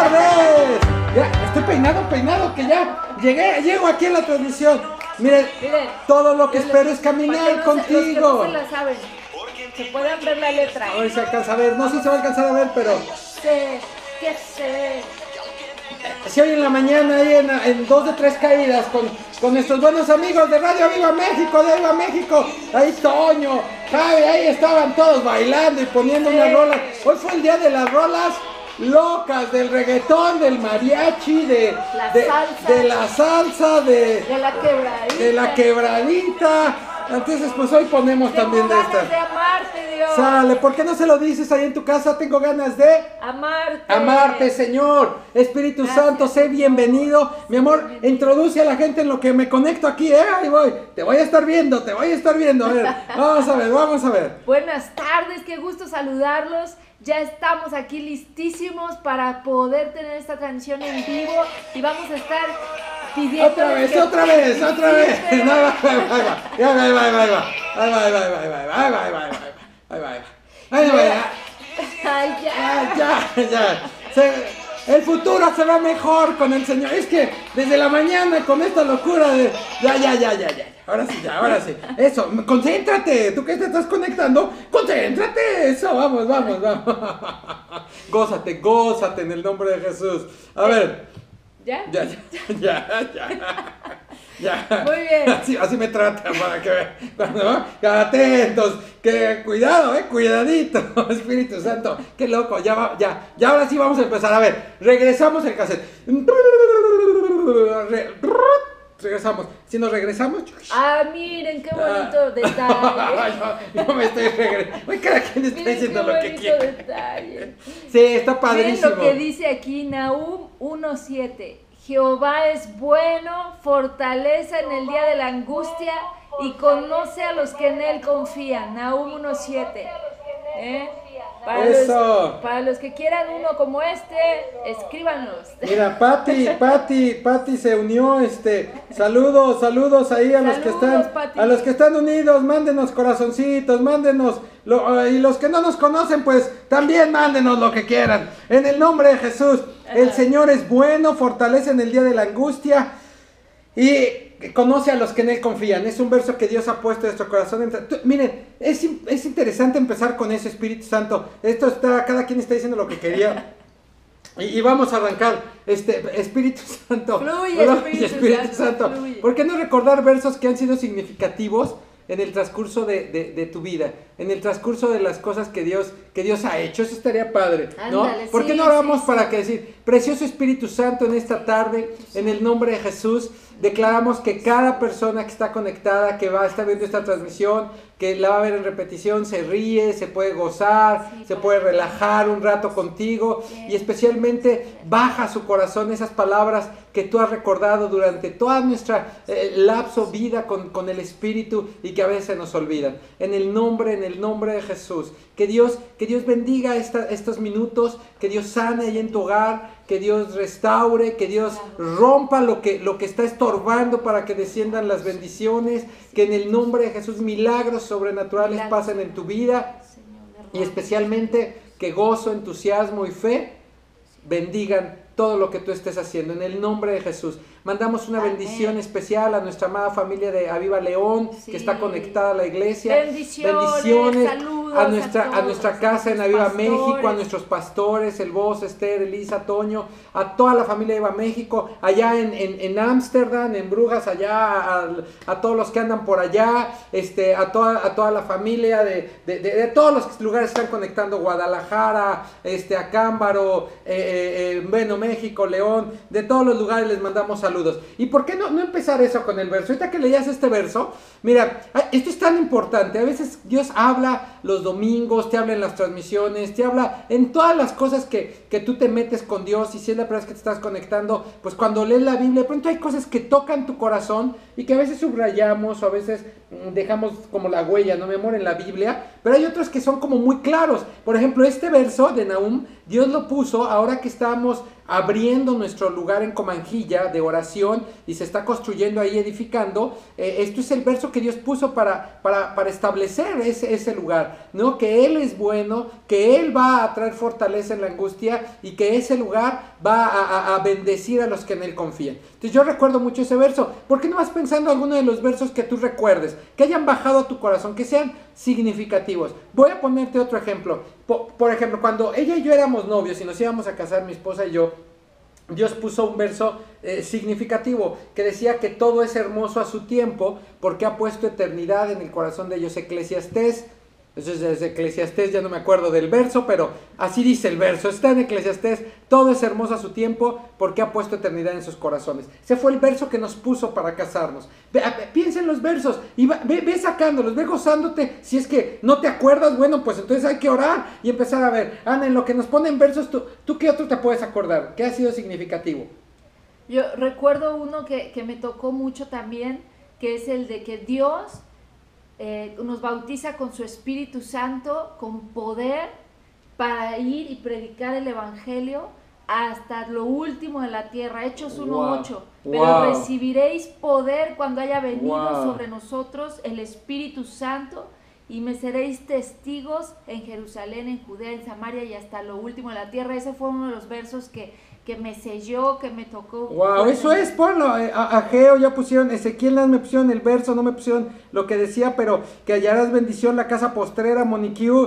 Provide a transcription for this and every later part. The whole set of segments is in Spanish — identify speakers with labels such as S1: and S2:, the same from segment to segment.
S1: tardes. Ya, estoy peinado, que ya llego aquí a la transmisión. Miren, todo lo que espero es caminar contigo.
S2: Los que no se la saben, se pueden ver la letra.
S1: Hoy se alcanza a ver, no sé si se va a alcanzar a ver, pero...
S2: ¿Qué sé?
S1: Si hoy en la mañana ahí en 2 de 3 caídas con nuestros buenos amigos de Radio Viva México, de Viva México, ahí Toño, Javi, ahí estaban todos bailando y poniendo unas rolas. Hoy fue el día de las rolas locas, del reggaetón, del mariachi, de la salsa, de la quebradita. Entonces pues hoy ponemos también de estas.
S2: De amarte, Dios.
S1: Sale, ¿por qué no se lo dices ahí en tu casa? Tengo ganas de amarte, Señor. Espíritu Santo, sé bienvenido. Mi amor, introduce a la gente en lo que me conecto aquí, ahí voy. Te voy a estar viendo. A ver, vamos a ver.
S2: Buenas tardes, qué gusto saludarlos. Ya estamos aquí listísimos para poder tener esta transmisión en vivo y vamos a estar pidiendo
S1: otra vez. No, ya. El futuro se va mejor con el Señor. Es que desde la mañana con esta locura de... Ya. Ahora sí. Eso, concéntrate. Tú que te estás conectando, concéntrate. Eso, vamos. Gózate en el nombre de Jesús. A ver.
S2: ¿Ya?
S1: Ya.
S2: Muy bien.
S1: Así me tratan para que vean. Atentos, que cuidado, cuidadito, Espíritu Santo. Qué loco, ya ahora sí vamos a empezar. A ver, regresamos el cassette. Regresamos. Si nos regresamos.
S2: Miren qué bonito detalle.
S1: No me estoy regresando. Cada quien está diciendo lo que quiere.
S2: Detalle.
S1: Sí, está padrísimo.
S2: Miren lo que dice aquí Nahum 1:7. Jehová es bueno, fortaleza en el día de la angustia y conoce a los que en él confían. Nahum 1:7. Para los que quieran uno como este, escríbanos.
S1: Mira, Pati se unió, saludos ahí a los que están unidos, mándenos corazoncitos, mándenos, y los que no nos conocen, pues también mándenos lo que quieran, en el nombre de Jesús. El Señor es bueno, fortalece en el día de la angustia, y conoce a los que en él confían. Es un verso que Dios ha puesto en nuestro corazón. Miren, es interesante empezar con ese Espíritu Santo. Cada quien está diciendo lo que quería. Y vamos a arrancar. Espíritu Santo.
S2: Fluye, Espíritu Santo. Fluye.
S1: ¿Por qué no recordar versos que han sido significativos en el transcurso de tu vida, en el transcurso de las cosas que Dios ha hecho? Eso estaría padre, ¿no?
S2: Ándale,
S1: ¿Por qué no oramos para que decir, precioso Espíritu Santo, en esta tarde, en el nombre de Jesús, declaramos que cada persona que está conectada, que va a estar viendo esta transmisión, que la va a ver en repetición, se ríe, se puede gozar, se puede relajar un rato contigo, y especialmente baja a su corazón esas palabras que tú has recordado durante toda nuestra lapso vida con el Espíritu, y que a veces nos olvidan. En el nombre de Jesús, que Dios bendiga estos minutos, que Dios sane ahí en tu hogar, que Dios restaure, que Dios rompa lo que está estorbando para que desciendan las bendiciones, que en el nombre de Jesús milagros sobrenaturales pasen en tu vida, y especialmente que gozo, entusiasmo y fe bendigan todo lo que tú estés haciendo, en el nombre de Jesús. Mandamos una bendición especial a nuestra amada familia de Aviva León, que está conectada a la iglesia. Bendiciones a nuestra casa en Aviva México, a nuestros pastores, el Vos, Esther, Elisa, Toño, a toda la familia de Aviva México, allá en Ámsterdam, en Brujas, allá a todos los que andan por allá, a toda la familia de todos los lugares que están conectando, Guadalajara, Acámbaro, bueno, México, León, de todos los lugares les mandamos saludos. ¿Y por qué no empezar eso con el verso? Ahorita que leías este verso, mira, esto es tan importante. A veces Dios habla los domingos, te habla en las transmisiones, te habla en todas las cosas que tú te metes con Dios, y si es la primera vez que te estás conectando, pues cuando lees la Biblia, de pronto hay cosas que tocan tu corazón y que a veces subrayamos o a veces dejamos como la huella, ¿no, mi amor?, en la Biblia, pero hay otros que son como muy claros. Por ejemplo, este verso de Nahum, Dios lo puso ahora que estamos abriendo nuestro lugar en Comanjilla de oración y se está construyendo ahí, edificando. Esto es el verso que Dios puso para establecer ese lugar, ¿no? Que Él es bueno, que Él va a traer fortaleza en la angustia y que ese lugar va a bendecir a los que en Él confían. Entonces yo recuerdo mucho ese verso. ¿Por qué no vas pensando alguno de los versos que tú recuerdes, que hayan bajado a tu corazón, que sean significativos? Voy a ponerte otro ejemplo. Por ejemplo, cuando ella y yo éramos novios y nos íbamos a casar, mi esposa y yo, Dios puso un verso significativo que decía que todo es hermoso a su tiempo porque ha puesto eternidad en el corazón de ellos. Eclesiastés. Entonces desde Eclesiastés ya no me acuerdo del verso, pero así dice el verso, está en Eclesiastés: todo es hermoso a su tiempo porque ha puesto eternidad en sus corazones. Ese fue el verso que nos puso para casarnos. Piensa en los versos y ve sacándolos, ve gozándote. Si es que no te acuerdas, bueno, pues entonces hay que orar y empezar a ver. Ana, en lo que nos ponen versos, ¿tú qué otro te puedes acordar? ¿Qué ha sido significativo?
S2: Yo recuerdo uno que me tocó mucho también, que es el de que Dios nos bautiza con su Espíritu Santo, con poder para ir y predicar el Evangelio hasta lo último de la tierra. Hechos 1:8. Pero recibiréis poder cuando haya venido sobre nosotros el Espíritu Santo, y me seréis testigos en Jerusalén, en Judea, en Samaria y hasta lo último de la tierra. Ese fue uno de los versos que me selló, que me tocó.
S1: Wow, eso es, ponlo. A Geo ya pusieron, Ezequiel me pusieron el verso, no me pusieron lo que decía, pero que hallarás bendición la casa postrera, Moniquiu,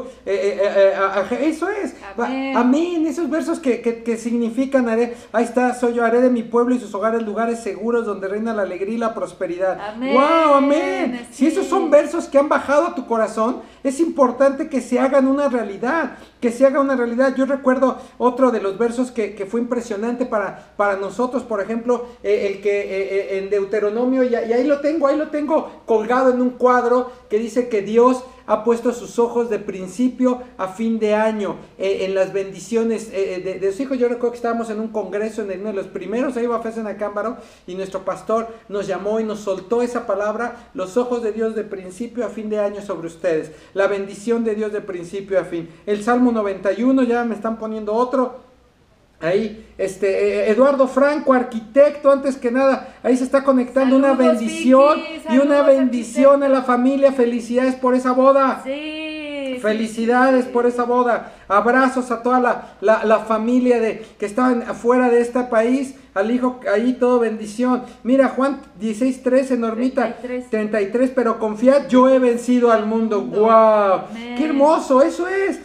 S1: eso es.
S2: Amén.
S1: Amén, esos versos que significan, ahí está: soy yo, haré de mi pueblo y sus hogares lugares seguros donde reina la alegría y la prosperidad.
S2: Amén.
S1: Wow, amén.
S2: Sí.
S1: Si esos son versos que han bajado a tu corazón, es importante que se hagan una realidad, que se haga una realidad. Yo recuerdo otro de los versos que fue impresionante para nosotros, por ejemplo, el que en Deuteronomio, y ahí lo tengo colgado en un cuadro, que dice que Dios ha puesto sus ojos de principio a fin de año en las bendiciones de sus hijos. Yo recuerdo que estábamos en un congreso, en uno de los primeros, ahí va en Acámbaro, y nuestro pastor nos llamó y nos soltó esa palabra: los ojos de Dios de principio a fin de año sobre ustedes, la bendición de Dios de principio a fin. El Salmo 91, ya me están poniendo otro. Ahí, Eduardo Franco, arquitecto, antes que nada, ahí se está conectando. Saludos, una bendición, Vicky, y una bendición a la familia. Felicidades por esa boda.
S2: Sí,
S1: felicidades por esa boda. Abrazos a toda la familia que estaban afuera de este país, al hijo ahí, todo bendición. Mira, Juan 16:13, Normita 33, pero confiad, yo he vencido al mundo. Wow, qué hermoso, eso es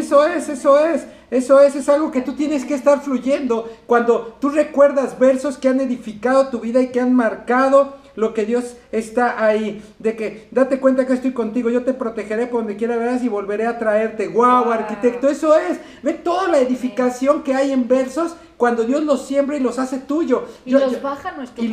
S1: algo que tú tienes que estar fluyendo cuando tú recuerdas versos que han edificado tu vida y que han marcado lo que Dios está ahí, de que date cuenta que estoy contigo, yo te protegeré por donde quiera verás y volveré a traerte. Wow, arquitecto, eso es. Ve toda la edificación que hay en versos cuando Dios los siembra y los hace tuyo.
S2: Los baja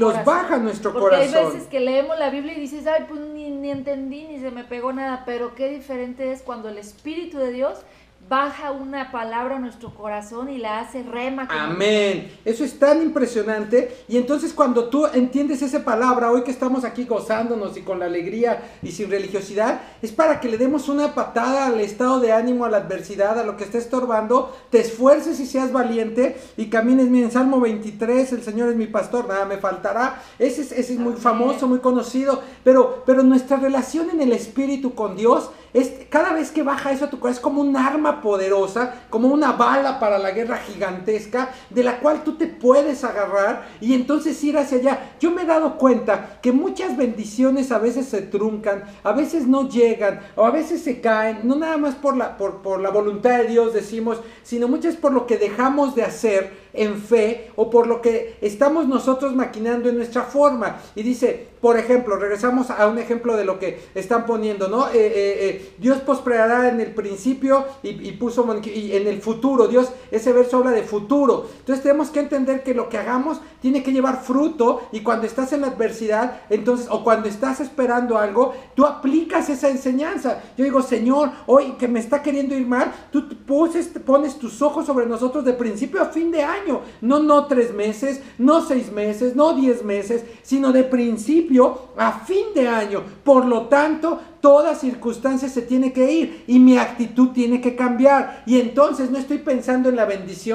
S2: nuestro corazón. Porque hay veces que leemos la Biblia y dices: ay, pues ni entendí, ni se me pegó nada. Pero qué diferente es cuando el Espíritu de Dios baja una palabra a nuestro corazón y la hace rema.
S1: Amén. Eso es tan impresionante. Y entonces cuando tú entiendes esa palabra, hoy que estamos aquí gozándonos y con la alegría y sin religiosidad, es para que le demos una patada al estado de ánimo, a la adversidad, a lo que está estorbando, te esfuerces y seas valiente y camines. Miren, Salmo 23, el Señor es mi pastor, nada me faltará. Ese es muy famoso, muy conocido, pero nuestra relación en el Espíritu con Dios es, cada vez que baja eso a tu corazón, es como un arma poderosa, como una bala para la guerra gigantesca, de la cual tú te puedes agarrar y entonces ir hacia allá. Yo me he dado cuenta que muchas bendiciones a veces se truncan, a veces no llegan, o a veces se caen, no nada más por la voluntad de Dios, decimos, sino muchas por lo que dejamos de hacer en fe, o por lo que estamos nosotros maquinando en nuestra forma. Y dice, por ejemplo, regresamos a un ejemplo de lo que están poniendo, ¿no? Dios prosperará en el principio y puso y en el futuro. Dios, ese verso habla de futuro. Entonces tenemos que entender que lo que hagamos tiene que llevar fruto, y cuando estás en la adversidad, entonces, o cuando estás esperando algo, tú aplicas esa enseñanza. Yo digo: Señor, hoy que me está queriendo ir mal, tú pones tus ojos sobre nosotros de principio a fin de año. No 3 meses, no 6 meses, no 10 meses, sino de principio a fin de año. Por lo tanto, toda circunstancia se tiene que ir y mi actitud tiene que cambiar. Y entonces no estoy pensando en la bendición,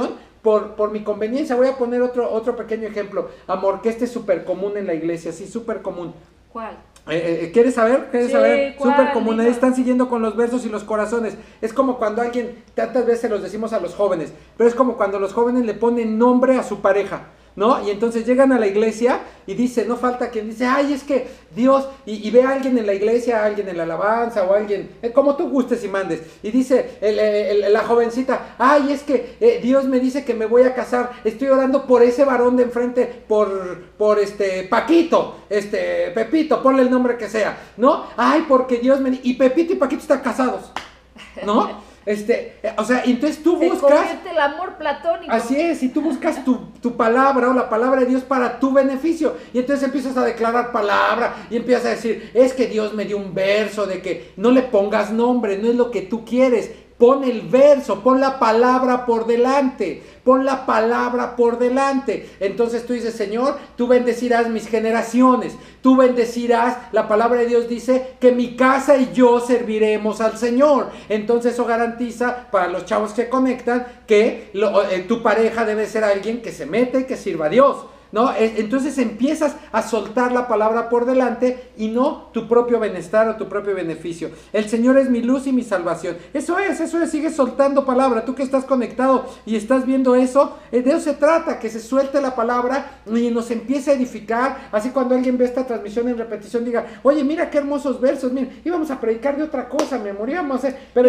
S1: por mi conveniencia. Voy a poner otro pequeño ejemplo, amor, que este es súper común en la iglesia, sí, súper común.
S2: ¿Cuál?
S1: ¿Quieres saber? ¿Quieres saber? Súper común, ahí
S2: Dinos.
S1: están siguiendo con los versos y los corazones. Es como cuando alguien, tantas veces los decimos a los jóvenes, pero es como cuando los jóvenes le ponen nombre a su pareja, ¿no? Y entonces llegan a la iglesia y dice, no falta quien dice, ay, es que Dios, y ve a alguien en la iglesia, a alguien en la alabanza, o alguien, como tú gustes y mandes, y dice la jovencita, ay, es que Dios me dice que me voy a casar, estoy orando por ese varón de enfrente, por Paquito, Pepito, ponle el nombre que sea, ¿no? Ay, porque Dios me, y Pepito y Paquito están casados, ¿no? O sea, entonces tú
S2: Se
S1: buscas...
S2: convierte el amor platónico.
S1: Así es, y tú buscas tu palabra o la palabra de Dios para tu beneficio. Y entonces empiezas a declarar palabra y empiezas a decir, es que Dios me dio un verso de que no le pongas nombre, no es lo que tú quieres. Pon el verso, pon la palabra por delante, pon la palabra por delante. Entonces tú dices, Señor, tú bendecirás mis generaciones, tú bendecirás, la palabra de Dios dice que mi casa y yo serviremos al Señor. Entonces eso garantiza para los chavos que conectan que tu pareja debe ser alguien que se mete y que sirva a Dios, ¿no? Entonces empiezas a soltar la palabra por delante y no tu propio bienestar o tu propio beneficio. El Señor es mi luz y mi salvación. Eso es, sigue soltando palabra. Tú que estás conectado y estás viendo eso, de eso se trata, que se suelte la palabra y nos empiece a edificar. Así cuando alguien ve esta transmisión en repetición diga, oye, mira qué hermosos versos, mira, íbamos a predicar de otra cosa, mi amor, pero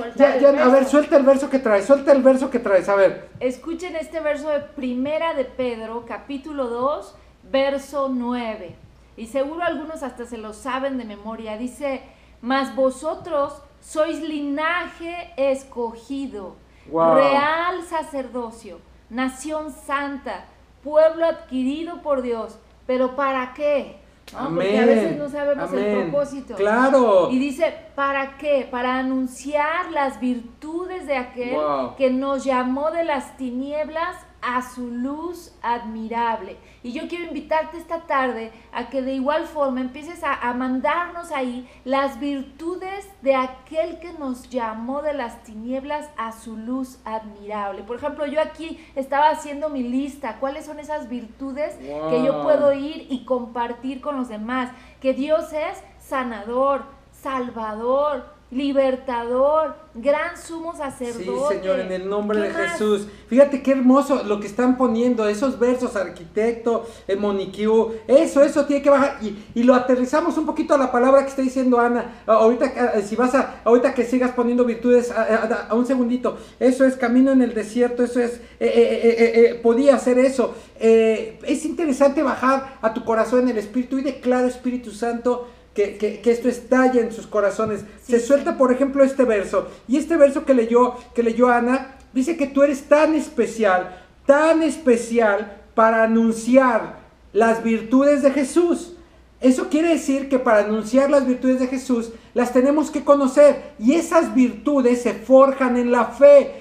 S1: a ver, suelta el verso que traes, a ver.
S2: Escuchen este verso de Primera de Pedro, capítulo 2, verso 9. Y seguro algunos hasta se lo saben de memoria. Dice, mas vosotros sois linaje escogido,
S1: wow,
S2: real sacerdocio, nación santa, pueblo adquirido por Dios. ¿Pero para qué? ¿No?
S1: Amén.
S2: Porque a veces no sabemos
S1: Amén.
S2: el propósito.
S1: Claro.
S2: Y dice, ¿para qué? Para anunciar las virtudes de aquel
S1: wow,
S2: que nos llamó de las tinieblas a su luz admirable. Y yo quiero invitarte esta tarde a que de igual forma empieces a mandarnos ahí las virtudes de aquel que nos llamó de las tinieblas a su luz admirable. Por ejemplo, yo aquí estaba haciendo mi lista, ¿cuáles son esas virtudes
S1: wow,
S2: que yo puedo ir y compartir con los demás? Que Dios es sanador, salvador, libertador, gran sumo sacerdote.
S1: Sí, Señor, en el nombre de
S2: más?
S1: Jesús. Fíjate qué hermoso lo que están poniendo, esos versos, arquitecto, Moniquiu, eso tiene que bajar, y lo aterrizamos un poquito a la palabra que está diciendo Ana, ahorita que sigas poniendo virtudes, a un segundito, eso es camino en el desierto, eso es, podía hacer eso, es interesante bajar a tu corazón en el Espíritu, y declaro, Espíritu Santo, que esto estalle en sus corazones. Sí, se suelta, por ejemplo, este verso. Y este verso que leyó Ana, dice que tú eres tan especial para anunciar las virtudes de Jesús. Eso quiere decir que para anunciar las virtudes de Jesús las tenemos que conocer, y esas virtudes se forjan en la fe.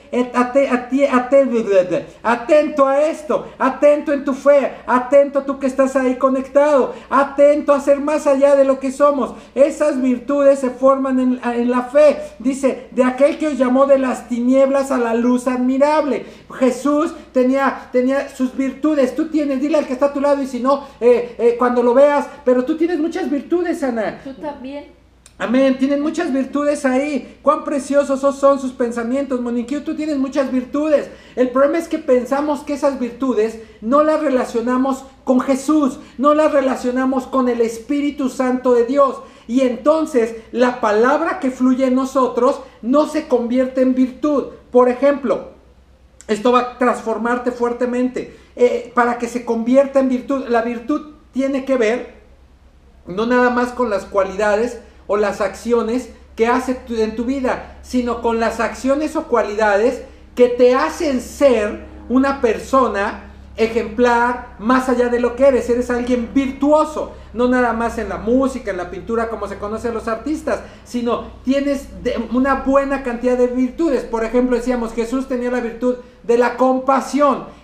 S1: Atento a esto, atento en tu fe, atento tú que estás ahí conectado, atento a ser más allá de lo que somos. Esas virtudes se forman en la fe. Dice, de aquel que os llamó de las tinieblas a la luz admirable. Jesús tenía sus virtudes. Tú tienes, dile al que está a tu lado, y si no, cuando lo veas, pero tú tienes muchas virtudes, Ana.
S2: Tú también.
S1: Amén, tienen muchas virtudes ahí. Cuán preciosos son sus pensamientos, Moniquiu, tú tienes muchas virtudes. El problema es que pensamos que esas virtudes no las relacionamos con Jesús, no las relacionamos con el Espíritu Santo de Dios. Y entonces la palabra que fluye en nosotros no se convierte en virtud. Por ejemplo, esto va a transformarte fuertemente. Para que se convierta en virtud, la virtud tiene que ver no nada más con las cualidades o las acciones que hace en tu vida, sino con las acciones o cualidades que te hacen ser una persona ejemplar más allá de lo que eres. Eres alguien virtuoso, no nada más en la música, en la pintura como se conoce a los artistas, sino tienes una buena cantidad de virtudes. Por ejemplo, decíamos, Jesús tenía la virtud de la compasión.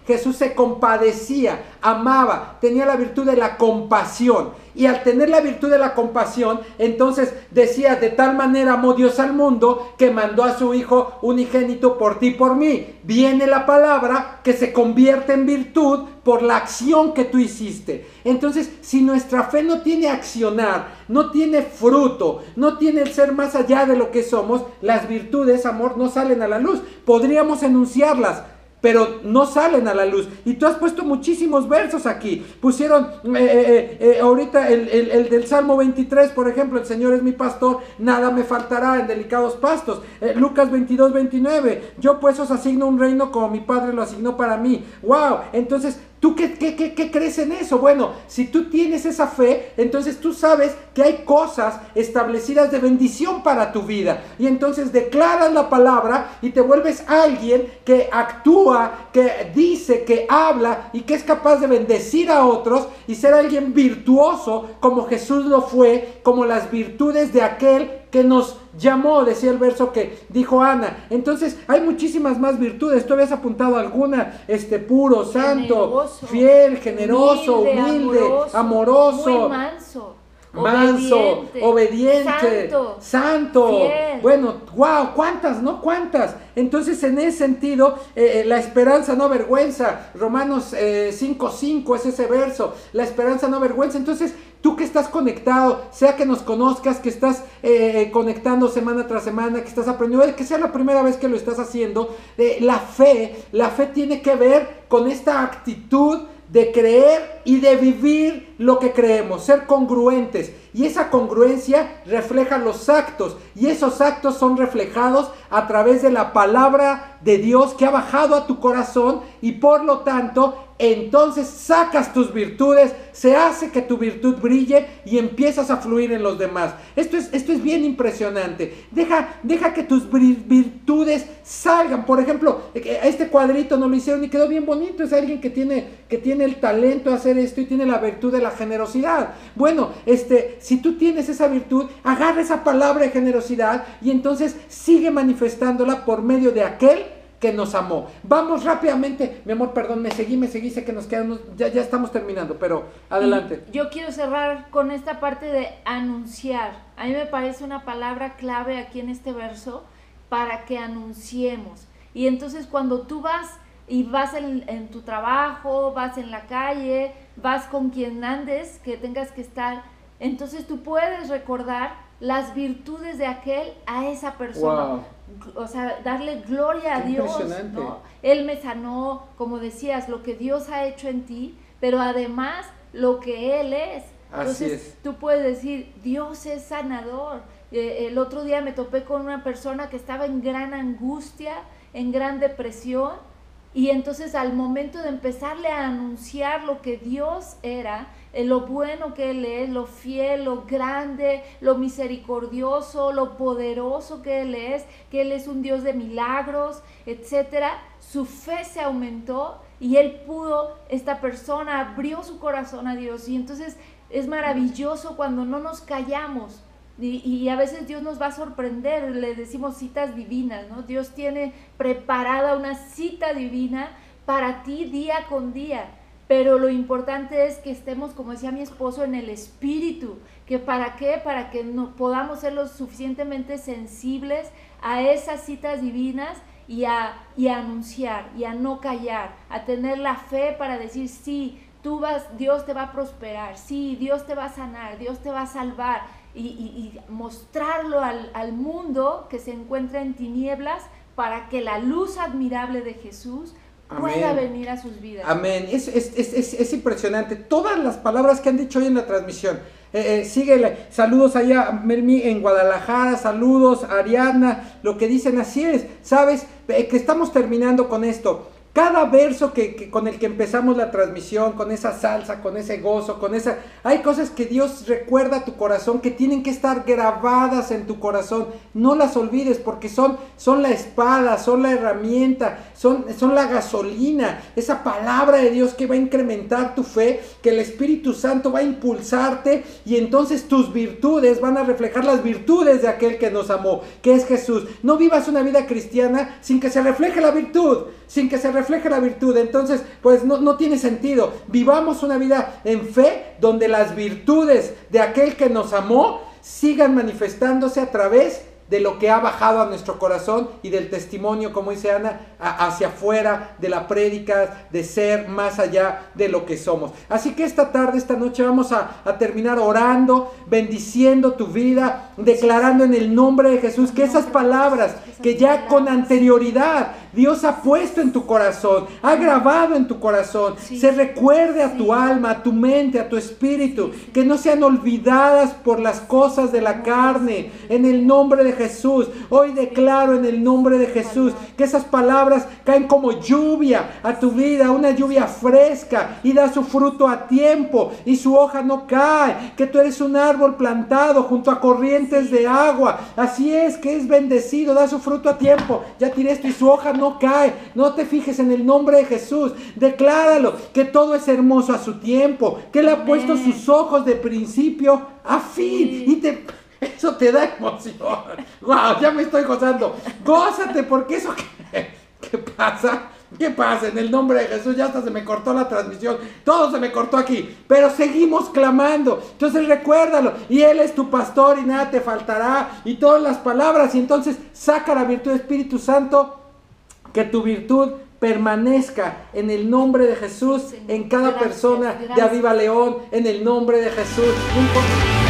S1: Jesús se compadecía, amaba, tenía la virtud de la compasión. Y al tener la virtud de la compasión, entonces decía, de tal manera amó Dios al mundo que mandó a su Hijo unigénito por ti y por mí. Viene la palabra que se convierte en virtud por la acción que tú hiciste. Entonces, si nuestra fe no tiene accionar, no tiene fruto, no tiene el ser más allá de lo que somos, las virtudes, amor, no salen a la luz. Podríamos enunciarlas, pero no salen a la luz. Y tú has puesto muchísimos versos aquí. Pusieron ahorita el del Salmo 23, por ejemplo, el Señor es mi pastor, nada me faltará en delicados pastos. Lucas 22, 29, yo pues os asigno un reino como mi Padre lo asignó para mí. ¡Wow! Entonces, ¿tú qué crees en eso? Bueno, si tú tienes esa fe, entonces tú sabes que hay cosas establecidas de bendición para tu vida. Y entonces declaras la palabra y te vuelves alguien que actúa, que dice, que habla y que es capaz de bendecir a otros y ser alguien virtuoso como Jesús lo fue, como las virtudes de aquel que nos llamó, decía el verso que dijo Ana. Entonces hay muchísimas más virtudes. Tú habías apuntado alguna, puro, santo, generoso, fiel, generoso, humilde, amoroso,
S2: muy manso,
S1: obediente, santo,
S2: fiel.
S1: Bueno, wow, ¿cuántas, no? ¿Cuántas? Entonces, en ese sentido, la esperanza no avergüenza. Romanos 5:5 es ese verso. La esperanza no avergüenza. Entonces, tú que estás conectado, sea que nos conozcas, que estás conectando semana tras semana, que estás aprendiendo, que sea la primera vez que lo estás haciendo, la fe tiene que ver con esta actitud de creer y de vivir lo que creemos, ser congruentes. Y esa congruencia refleja los actos, y esos actos son reflejados a través de la palabra de Dios que ha bajado a tu corazón, y por lo tanto, entonces sacas tus virtudes, se hace que tu virtud brille y empiezas a fluir en los demás. Esto es bien impresionante. Deja que tus virtudes salgan. Por ejemplo, este cuadrito no lo hicieron y quedó bien bonito. Es alguien que tiene el talento de hacer esto y tiene la virtud de la generosidad. Bueno, si tú tienes esa virtud, agarra esa palabra de generosidad y entonces sigue manifestándola por medio de aquel que nos amó. Vamos rápidamente, mi amor, perdón, me seguí, sé que nos quedan, ya estamos terminando, pero adelante.
S2: Y yo quiero cerrar con esta parte de anunciar. A mí me parece una palabra clave aquí en este verso para que anunciemos. Y entonces cuando tú vas en tu trabajo, vas en la calle, vas con quien andes, que tengas que estar, entonces tú puedes recordar las virtudes de aquel a esa persona.
S1: Wow.
S2: O sea, darle gloria a Dios, ¿no? Él me sanó, como decías, lo que Dios ha hecho en ti, pero además lo que Él es. Entonces tú puedes decir, Dios es sanador. El otro día me topé con una persona que estaba en gran angustia, en gran depresión, y entonces al momento de empezarle a anunciar lo que Dios era, lo bueno que Él es, lo fiel, lo grande, lo misericordioso, lo poderoso que Él es un Dios de milagros, etcétera, su fe se aumentó y esta persona abrió su corazón a Dios. Y entonces es maravilloso cuando no nos callamos. Y a veces Dios nos va a sorprender, le decimos citas divinas, ¿no? Dios tiene preparada una cita divina para ti día con día, pero lo importante es que estemos, como decía mi esposo, en el espíritu. ¿Que para qué? Para que podamos ser lo suficientemente sensibles a esas citas divinas y a anunciar, y a no callar, a tener la fe para decir, sí, Dios te va a prosperar, sí, Dios te va a sanar, Dios te va a salvar. Y mostrarlo al mundo que se encuentra en tinieblas para que la luz admirable de Jesús pueda venir a sus vidas.
S1: Amén. Es impresionante. Todas las palabras que han dicho hoy en la transmisión. Síguele. Saludos allá a Melmi en Guadalajara. Saludos a Ariadna. Lo que dicen así es. ¿Sabes? Que estamos terminando con esto. Cada verso con el que empezamos la transmisión, con esa salsa, con ese gozo, hay cosas que Dios recuerda a tu corazón, que tienen que estar grabadas en tu corazón. No las olvides, porque son la espada, son la herramienta, son la gasolina, esa palabra de Dios que va a incrementar tu fe, que el Espíritu Santo va a impulsarte, y entonces tus virtudes van a reflejar las virtudes de aquel que nos amó, que es Jesús. No vivas una vida cristiana sin que se refleje la virtud, sin que se refleje refleje la virtud. Entonces, pues no tiene sentido. Vivamos una vida en fe donde las virtudes de aquel que nos amó sigan manifestándose a través de lo que ha bajado a nuestro corazón y del testimonio, como dice Ana, hacia afuera, de la prédica, de ser más allá de lo que somos. Así que esta tarde, esta noche vamos a terminar orando, bendiciendo tu vida, declarando en el nombre de Jesús que esas palabras que ya con anterioridad Dios ha puesto en tu corazón, ha grabado en tu corazón, se recuerde a tu alma, a tu mente, a tu espíritu, que no sean olvidadas por las cosas de la carne, en el nombre de Jesús. Hoy declaro en el nombre de Jesús que esas palabras caen como lluvia a tu vida, una lluvia fresca, y da su fruto a tiempo y su hoja no cae, que tú eres un árbol plantado junto a corrientes de agua. Así es, que es bendecido, da su fruto a tiempo. Ya tiré esto y su hoja no cae. No te fijes, en el nombre de Jesús, decláralo, que todo es hermoso a su tiempo, que Él ha puesto sus ojos de principio a fin, y eso te da emoción. Wow, ya me estoy gozando. Gózate, porque eso ¿qué pasa? ¿Qué pasa? En el nombre de Jesús, ya hasta se me cortó la transmisión, todo se me cortó aquí, pero seguimos clamando. Entonces recuérdalo, y Él es tu pastor y nada te faltará, y todas las palabras. Y entonces saca la virtud del Espíritu Santo, que tu virtud permanezca en el nombre de Jesús, en cada persona de Aviva León, en el nombre de Jesús.